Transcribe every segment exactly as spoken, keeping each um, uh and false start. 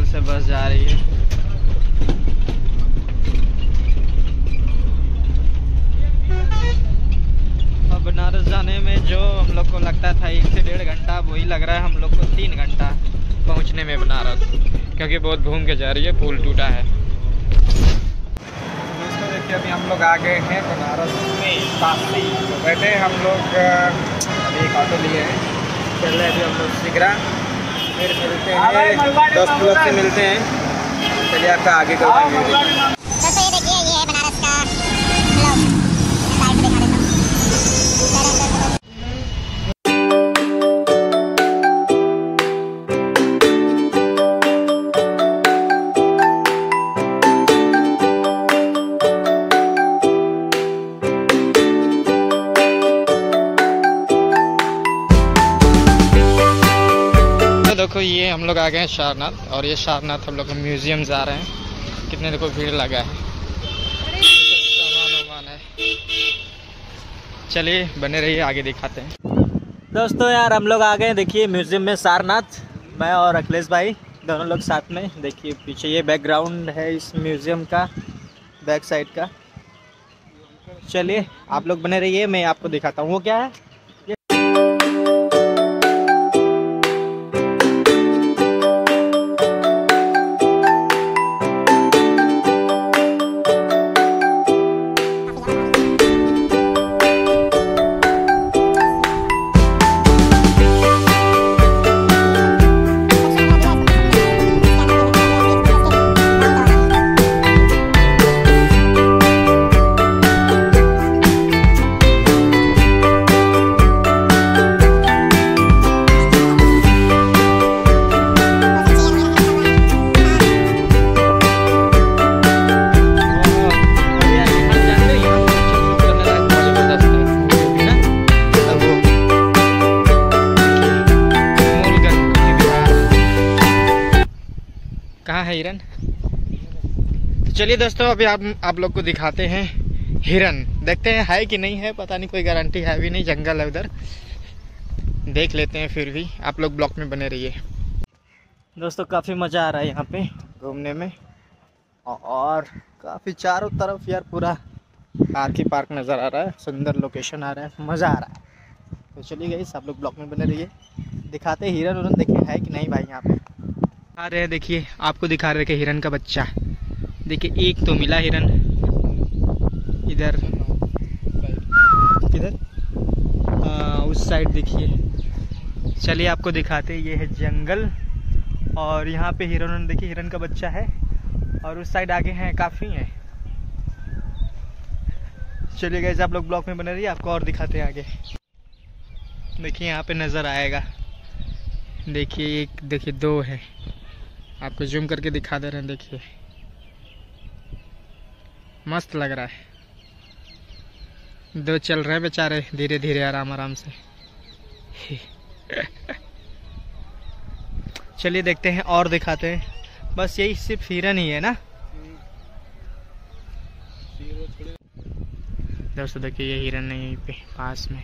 से बस जा रही है। और बनारस जाने में जो हम लोग को लगता था एक से डेढ़ घंटा, वही लग रहा है हम लोग को तीन घंटा पहुंचने में बनारस, क्योंकि बहुत घूम के जा रही है, पुल टूटा है। दोस्तों देखिए अभी हम लोग आ गए हैं बनारस में काशी। तो बैठे हम लोग अभी एक ऑटो लिए हैं, चल रहे अभी हम लोग सिगरा, फिर मिलते हैं दोस्त लोग से मिलते हैं। चलिए आपका आगे का व्यू देखिए। दोस्तों ये देखिए ये है बनारस का ब्लॉग, साइड में दिखा देता हूँ। देखो ये हम लोग आ गए हैं सारनाथ, और ये सारनाथ हम लोग म्यूजियम जा रहे हैं। कितने देखो भीड़ लगा है, सामान वामान है। चलिए बने रहिए, आगे दिखाते हैं। दोस्तों यार हम लोग आ गए देखिए म्यूजियम में सारनाथ, मैं और अखिलेश भाई दोनों लोग साथ में। देखिए पीछे ये बैकग्राउंड है इस म्यूजियम का, बैक साइड का। चलिए आप लोग बने रहिए, मैं आपको दिखाता हूँ वो क्या है। कहाँ है हिरन? तो चलिए दोस्तों अभी आप आप लोग को दिखाते हैं हिरन। देखते हैं है कि नहीं है, पता नहीं, कोई गारंटी है भी नहीं, जंगल है उधर, देख लेते हैं। फिर भी आप लोग ब्लॉक में बने रहिए। दोस्तों काफ़ी मज़ा आ रहा है यहाँ पे घूमने में, और काफ़ी चारों तरफ यार पूरा आरके पार्क नज़र आ रहा है, सुंदर लोकेशन आ रहा है, मज़ा आ रहा है। तो चलिए गाइस आप लोग ब्लॉक में बने रहिए, दिखाते हैं हिरन उरन, देखें है कि नहीं भाई यहाँ पे आ रहे हैं। देखिए आपको दिखा रहे हैं हिरन का बच्चा, देखिए एक तो मिला हिरन इधर, इधर उस साइड देखिए। चलिए आपको दिखाते हैं, ये है जंगल, और यहाँ पे हिरन, देखिए हिरन का बच्चा है, और उस साइड आगे हैं, काफ़ी हैं। चलिए गाइस आप लोग ब्लॉक में बने रहिए, आपको और दिखाते हैं आगे। देखिए यहाँ पे नज़र आएगा, देखिए एक, देखिए दो है, आपको जूम करके दिखा दे रहे हैं। देखिए मस्त लग रहा है, दो चल रहे हैं बेचारे धीरे धीरे, आराम आराम से। चलिए देखते हैं और दिखाते हैं, बस यही सिर्फ हिरन ही है ना दोस्तों। देखिए ये हिरन है यहीं पे पास में,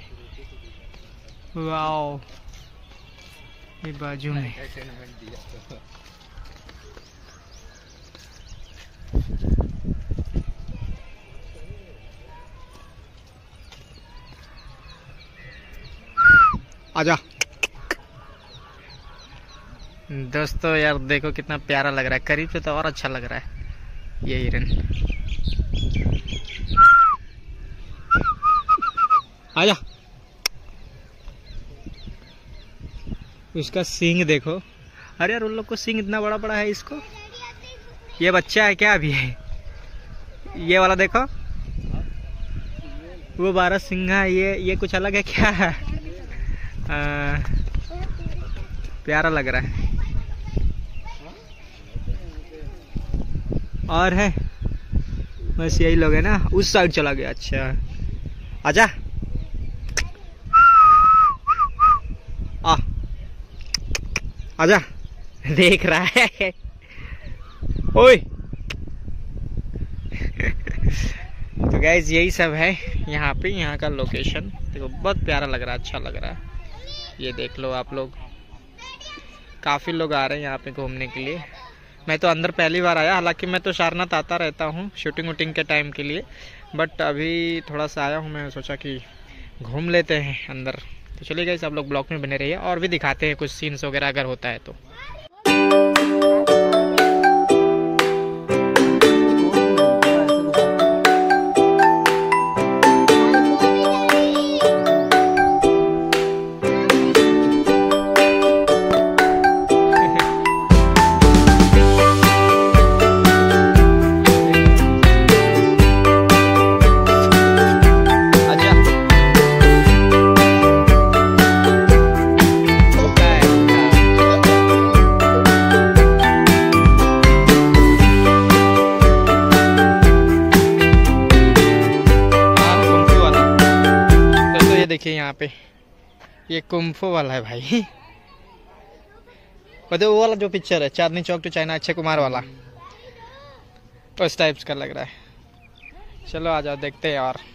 वाओ ये बाजू में। आजा दोस्तों, यार देखो कितना प्यारा लग रहा है, करीब से तो और अच्छा लग रहा है ये हिरन। आजा, उसका सींग देखो, अरे यार उन लोग को सींग इतना बड़ा बड़ा है, इसको ये बच्चा है क्या अभी है? ये वाला देखो, वो बारह सिंघा, ये ये कुछ अलग है क्या? आ, प्यारा लग रहा है। और है बस यही लोग है ना, उस साइड चला गया। अच्छा आजा, आ आजा, देख रहा है ओए। तो गाइज यही सब है यहाँ पे, यहाँ का लोकेशन देखो, बहुत प्यारा लग रहा है, अच्छा लग रहा है। ये देख लो आप लोग, काफ़ी लोग आ रहे हैं यहाँ पे घूमने के लिए, मैं तो अंदर पहली बार आया, हालांकि मैं तो सारनाथ आता रहता हूँ शूटिंग वूटिंग के टाइम के लिए, बट अभी थोड़ा सा आया हूँ, मैं सोचा कि घूम लेते हैं अंदर। तो चलिए गाइस, आप लोग ब्लॉग में बने रहिए और भी दिखाते हैं कुछ सीन्स वगैरह अगर होता है तो। देखिए यहाँ पे ये कुम्फू वाला है भाई। वो वाला जो पिक्चर है चांदनी चौक टू चाइना, अक्षय कुमार वाला, उस टाइप्स का लग रहा है। चलो आ जाओ देखते हैं। और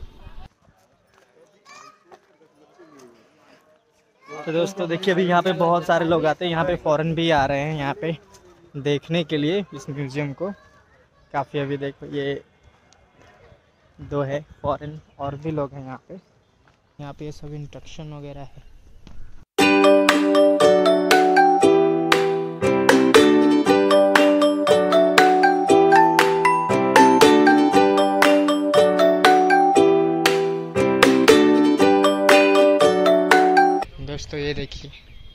तो दोस्तों देखिए, अभी यहाँ पे बहुत सारे लोग आते हैं, यहाँ पे फॉरेन भी आ रहे हैं यहाँ पे देखने के लिए इस म्यूजियम को काफ़ी। अभी देखो ये दो है फॉरेन, और भी लोग हैं यहाँ पे। यहाँ पे ये सब इंस्ट्रक्शन वगैरह है। दोस्तों ये देखिए,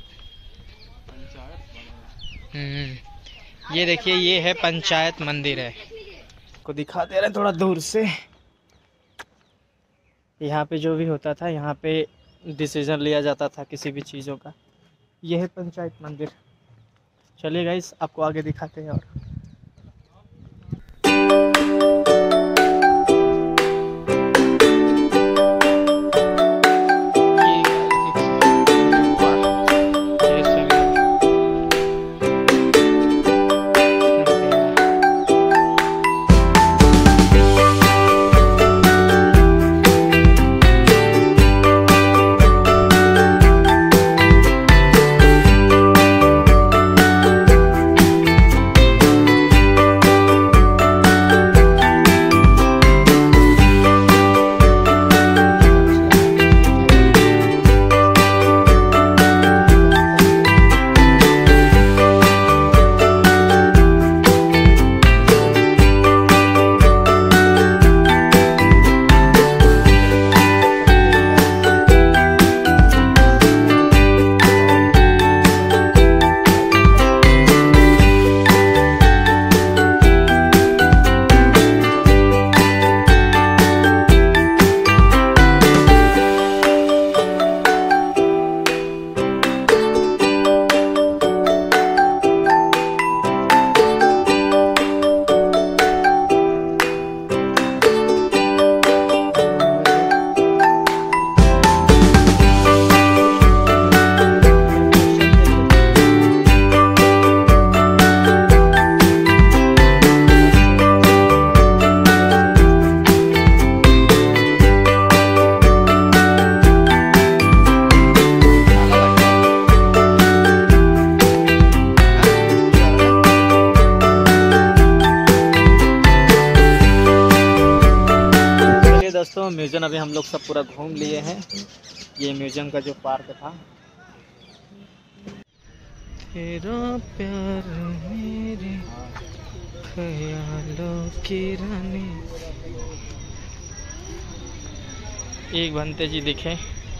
हम्म ये देखिए, ये है पंचायत मंदिर है, को दिखा दे रहे थोड़ा दूर से। यहाँ पे जो भी होता था, यहाँ पे डिसीजन लिया जाता था किसी भी चीज़ों का। यह है पंचायत मंदिर। चलिए गाइस, आपको आगे दिखाते हैं। और दोस्तों म्यूजियम अभी हम लोग सब पूरा घूम लिए हैं। ये म्यूजियम का जो पार्क था। तेरा प्यार मेरे ख्यालों की रानी। एक बनते जी दिखे,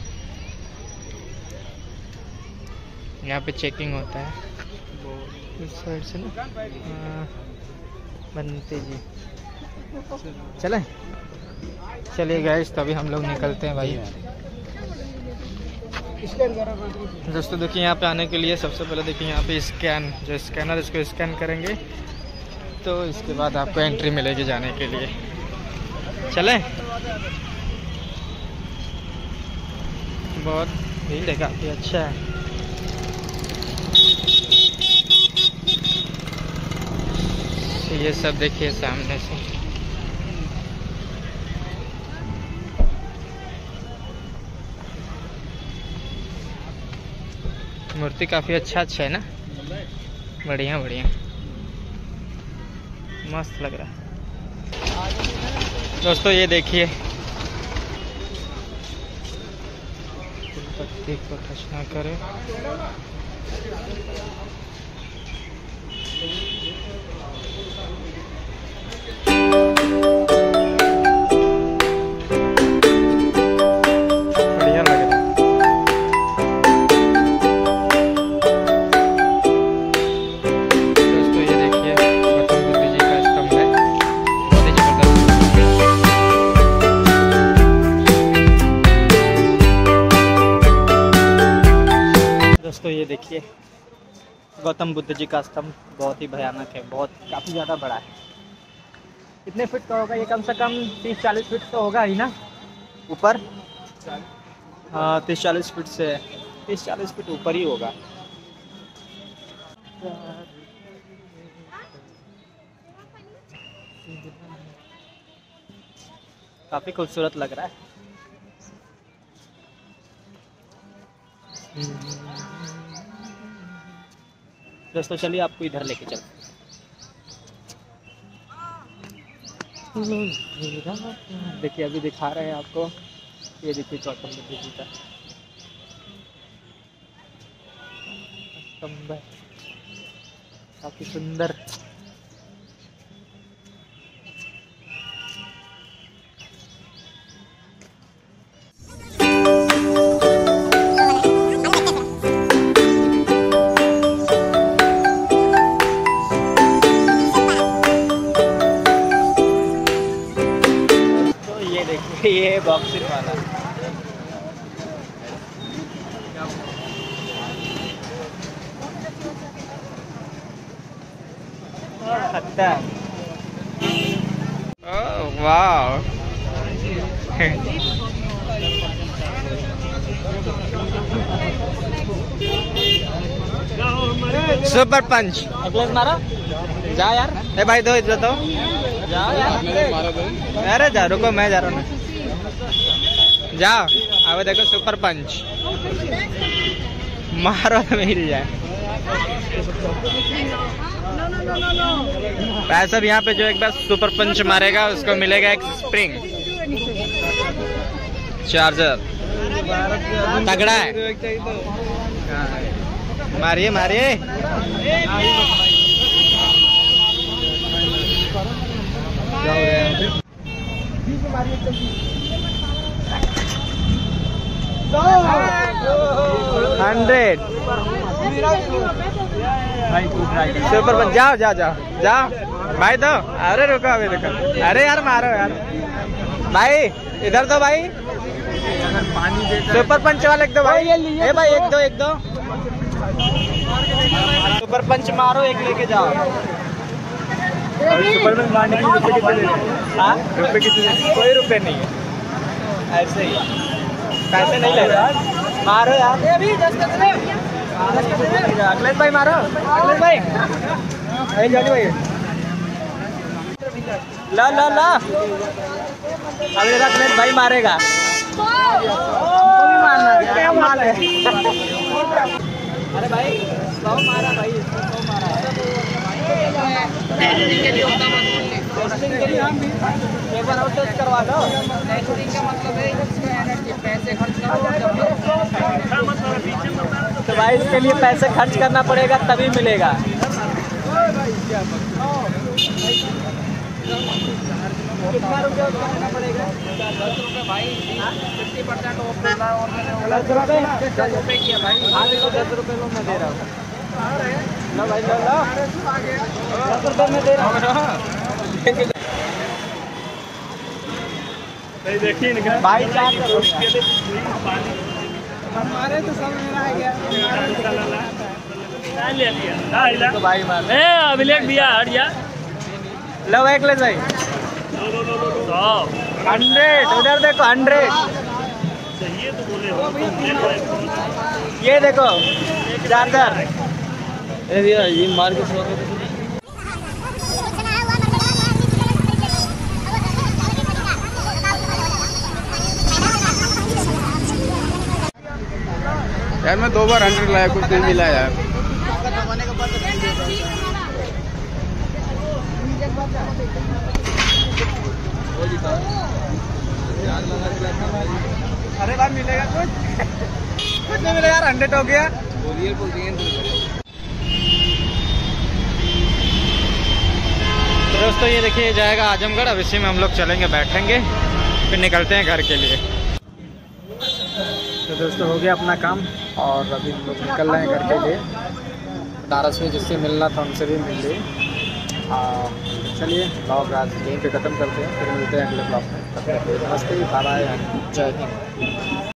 यहाँ पे चेकिंग होता है इस साइड से ना। हाँ, बनते जी चले। चलिए गाइस, तो अभी हम लोग निकलते हैं भाई। दोस्तों देखिए, यहाँ पे आने के लिए सबसे पहले देखिए यहाँ पे स्कैन, जो स्कैनर, इसको स्कैन करेंगे तो इसके बाद आपको एंट्री मिलेगी जाने के लिए। चले, बहुत भीड़ है, काफ़ी अच्छा है। ये सब देखिए सामने से। मूर्ति काफ़ी अच्छा अच्छा है ना, बढ़िया बढ़िया। मस्त लग रहा है दोस्तों। ये देखिए पत्ती को टच ना करे। बढ़िया लग रहा है। दोस्तों ये देखिए गौतम बुद्ध जी का स्तंभ है, बहुत ही जबरदस्त। दोस्तों ये देखिए गौतम बुद्ध जी का स्तंभ बहुत ही भयानक है, बहुत काफ़ी ज़्यादा बड़ा है। कितने फीट का होगा ये? कम से कम तीस चालीस फीट तो होगा ही ना ऊपर। हाँ तीस चालीस फीट से तीस चालीस फीट ऊपर ही होगा। काफ़ी खूबसूरत लग रहा है। दोस्तों चलिए आपको इधर लेके चलते हैं। देखिए अभी दिखा रहे हैं आपको, ये देखिए गौतम बुद्ध जी का स्तंभ है, काफी सुंदर। ये बॉक्सिंग वाला खत्ता। ओह वाह सुपर पंच। अगले मारो जा यार। ए भाई दो इधर दो जाओ यार। अरे जा रुको मैं जा रहा हूँ ना। जाओ अब देखो सुपर पंच मारो तो मिल जाए। पैसा भी यहाँ पे जो एक बार सुपर पंच मारेगा उसको मिलेगा एक स्प्रिंग चार्जर। तगड़ा है। मारिए मारिए। Hundred super punch. जाओ जाओ जाओ जाओ भाई दो। अरे रुको अभी रुको। अरे यार मारो यार भाई, इधर दो भाई। सुपर पंच वाले एक दो भाई। ए भाई एक दो एक दो सुपर पंच मारो, एक लेके जाओ। सुपर पंच मारने के रुपए कितने? हाँ रुपए कितने? कोई रुपए नहीं है, ऐसे ही पैसे नहीं ले रहा। मारो यार। अखिलेश भाई मारो। अखिलेश भाई जानी भाई ला ला ला। अभी अखिलेश भाई मारेगा। क्या मार है? अरे भाई सौ मारा भाई, सौ मारा है। एक बार और टेस्ट करवा लो। का मतलब है पैसे खर्च करो। तो भाई इसके लिए पैसे खर्च करना पड़ेगा तभी मिलेगा। कितना रुपया देना पड़ेगा? दस रुपये भाई। फिफ्टी परसेंट ऑफ देना और दस रुपये दस रुपये किया भाई। हाँ देखो दस रुपये में मैं दे रहा हूँ। लो भाई लो लो दस रुपये में दे रहा हूँ। देखिए भाई क्या करो हमारे तो सब मेरा आ गया। तो भाई मार अभिलेख दिया हट जा। लो एक ले भाई हंड्रेड। उधर देखो हंड्रेड। ये देखो चार्जर। ये मार के सौ यार मैं दो बार हंड्रेड लाया, कुछ नहीं मिला यार। अरे भाई मिलेगा कुछ कुछ नहीं मिलेगा यार, हंड्रेड हो गया। तो दोस्तों ये देखिए जाएगा आजमगढ़, अब इसी में हम लोग चलेंगे, बैठेंगे, फिर निकलते हैं घर के लिए। तो दोस्तों हो गया अपना काम और अभी हम लोग निकल रहे हैं घर के लिए। बनारस में जिससे मिलना था उनसे भी मिल लिए। चलिए ब्लॉग आज यहीं पे ख़त्म करते हैं, फिर मिलते हैं अगले ब्लॉग में। नमस्ते, बाय बाय, जय हिंद।